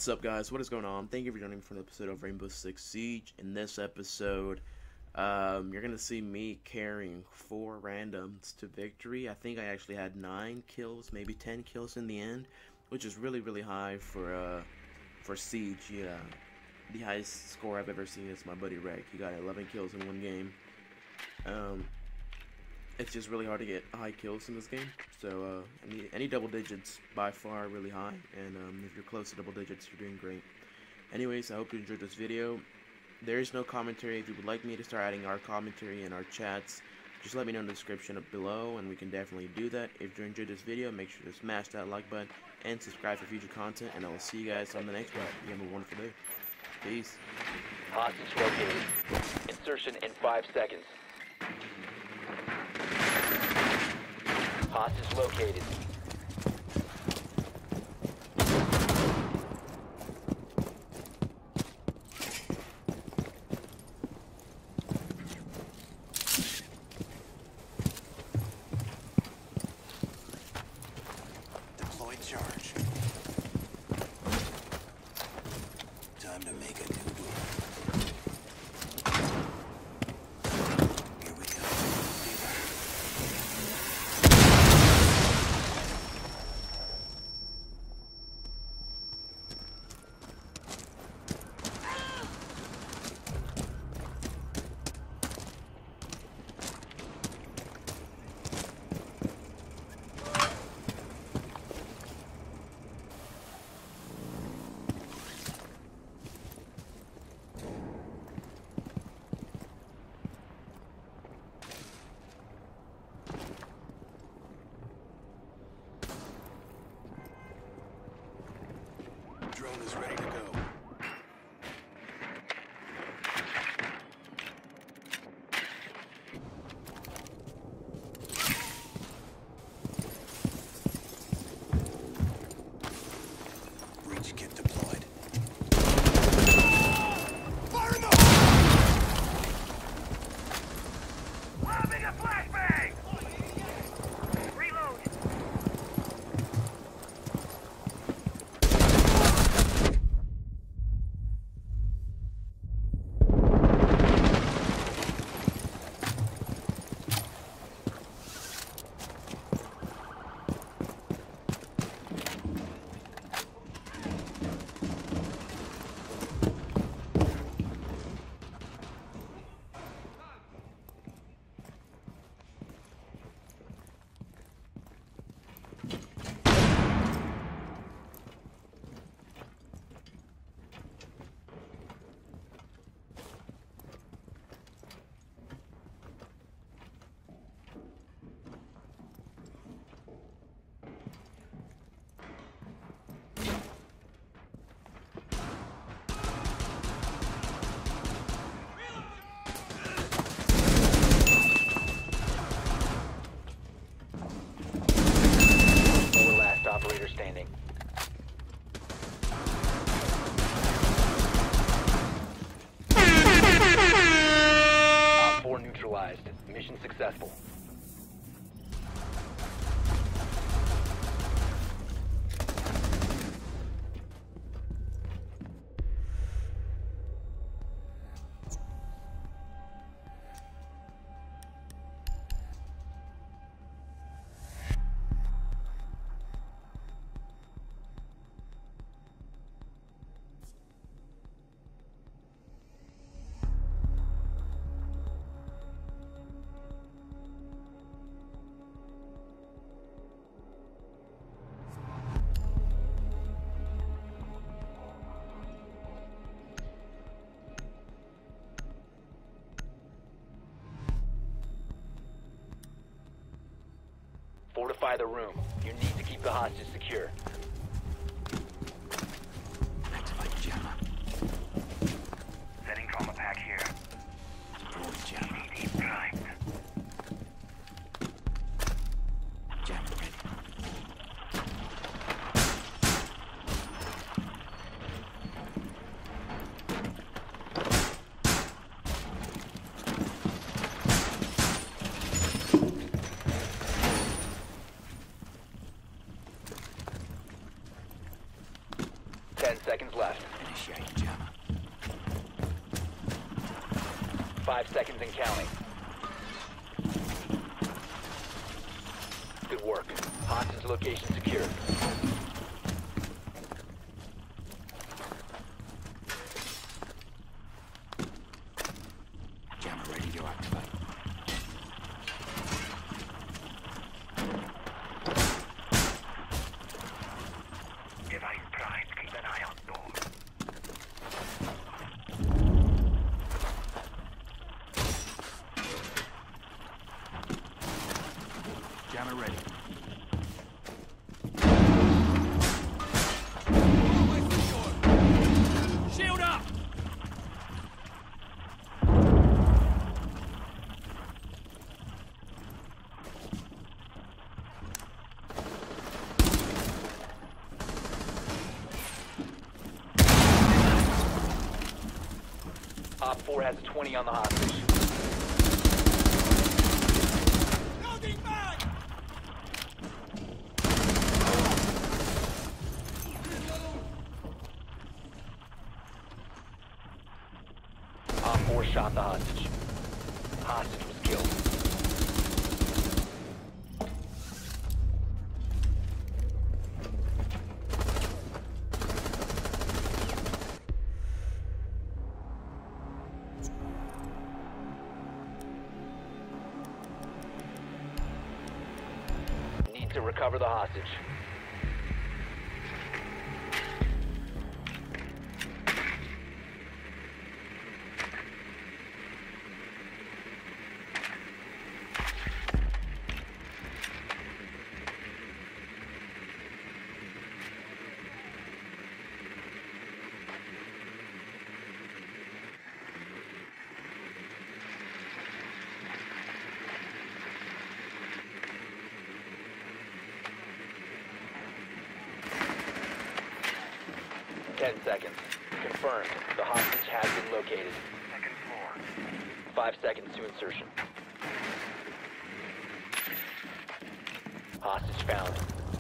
What's up, guys? What is going on? Thank you for joining me for an episode of Rainbow Six Siege. In this episode, you're going to see me carrying 4 randoms to victory. I think I actually had 9 kills, maybe 10 kills in the end, which is really high for Siege. Yeah, the highest score I've ever seen is my buddy Rek. He got 11 kills in one game. It's just really hard to get high kills in this game, so any double digits by far really high, and if you're close to double digits, you're doing great. Anyways, I hope you enjoyed this video. There is no commentary. If you would like me to start adding our commentary in our chats, just let me know in the description up below, and we can definitely do that. If you enjoyed this video, make sure to smash that like button and subscribe for future content, and I will see you guys on the next one. You have a wonderful day. Peace. Hostage located. Insertion in 5 seconds. Hostage located. Deploy charge. Time to make a new deal. Here we go. Drone is ready to go. Breach kit deployed. Fire in the hole! Lobbing a flashbang! Reload! Operator standing. Op 4 neutralized. Mission successful. Fortify the room. You need to keep the hostage secure. Activate jammer. Setting trauma pack here. Deploy jammer. Deep primed. Jammer ready. 5 seconds and counting. Good work. Hostage location secured. Jammer ready to activate. Device primed. Keep an eye on door. Jammer ready. Shield up! Op 4 has a 20 on the hostage. Loading back! Op 4 shot the hostage. Hostage was killed. Need to recover the hostage. Ten seconds. Confirmed. The hostage has been located. Second floor. 5 seconds to insertion. Hostage found.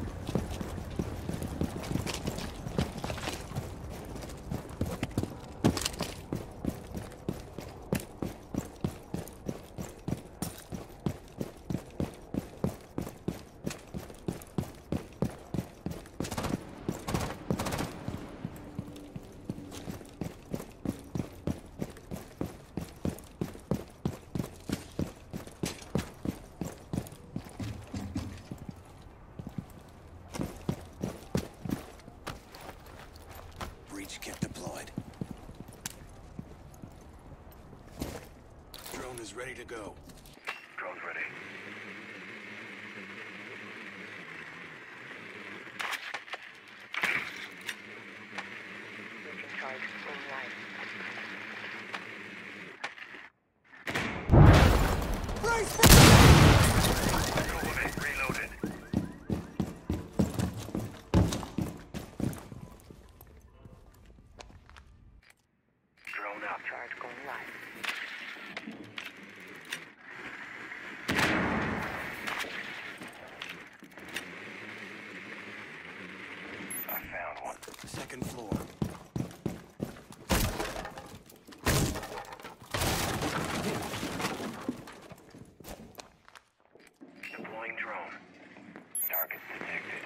Breach kit deployed. Drone is ready to go. Drone's ready. Reloaded. Drone up. Charge going live. I found one. Second floor. Deploying drone. Target detected.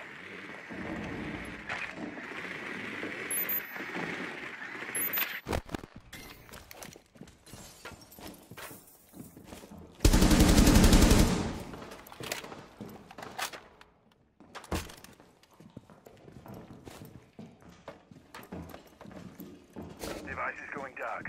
Device is going dark.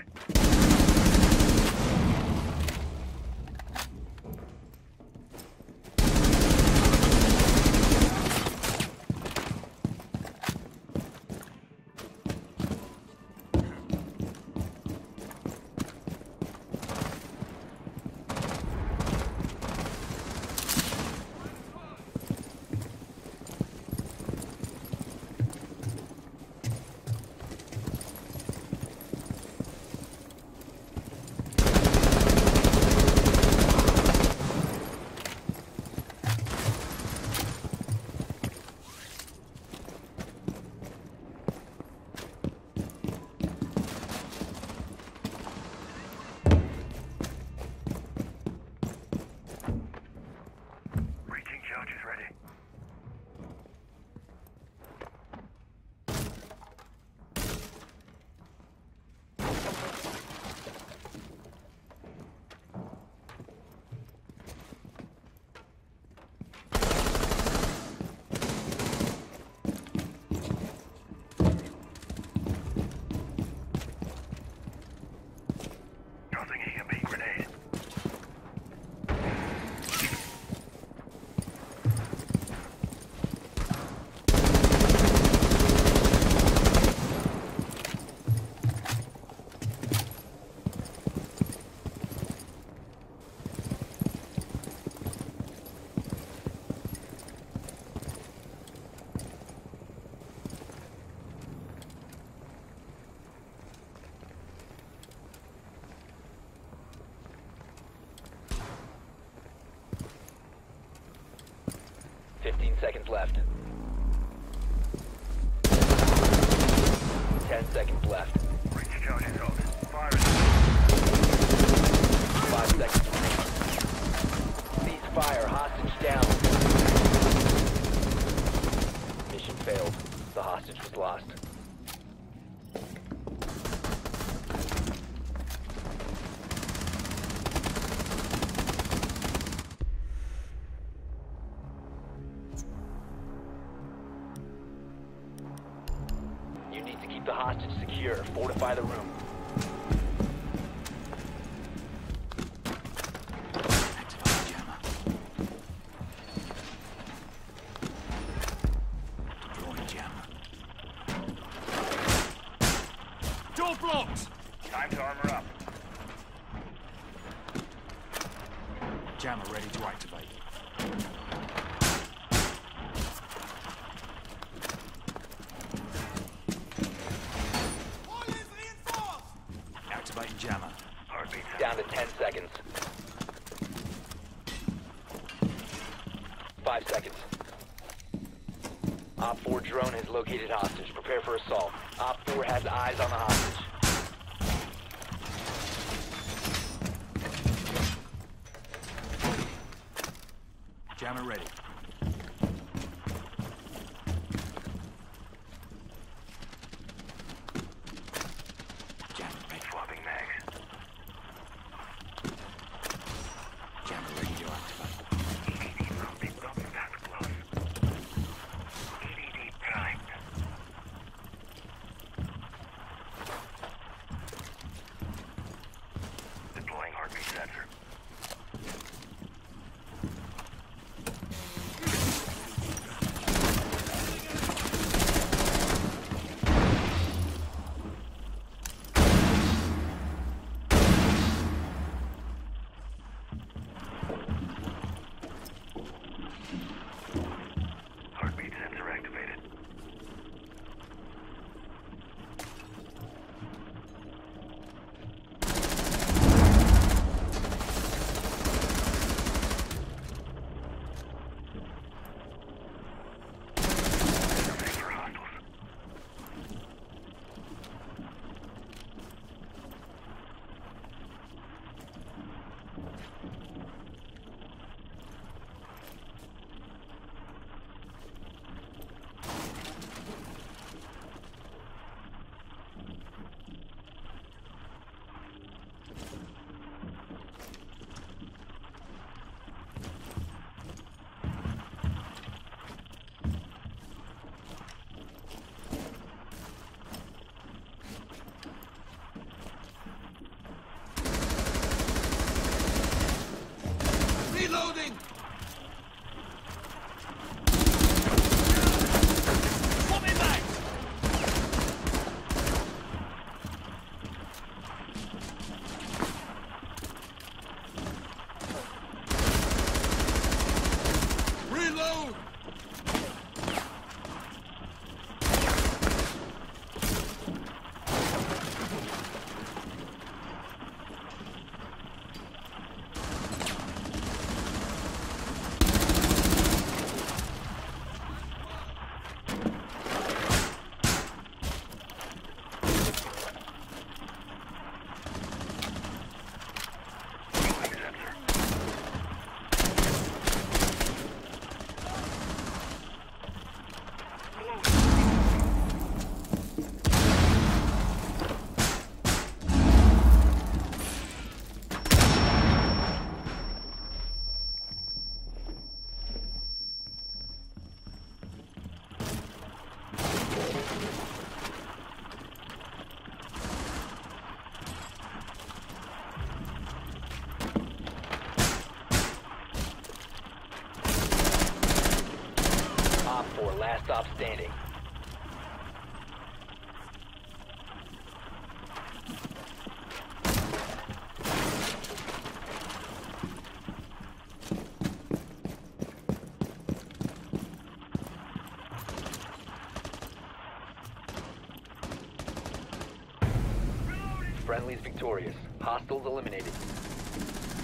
10 seconds left. 10 seconds left. Breach charges out. Fire 5 seconds remaining. Cease fire. Hostage down. Mission failed. The hostage was lost. You need to keep the hostage secure. Fortify the room. Activate jammer. Deploying jammer. Door blocked! Time to armor up. Jammer ready to activate. Activating jammer. Heartbeat Down to 10 seconds. 5 seconds. Op 4 drone has located hostage. Prepare for assault. Op 4 has eyes on the hostage. Jammer ready. Jammer ready. swapping mags. Jammer ready to activate. EDD pumping up fast close. EDD primed. Deploying heartbeat sensor. Heartbeat sensor activated. Survey for hostiles. Reloading! Swapping back! Reload! Deploying sensor. Op 4 last stop standing. Friendly's victorious. Hostiles eliminated.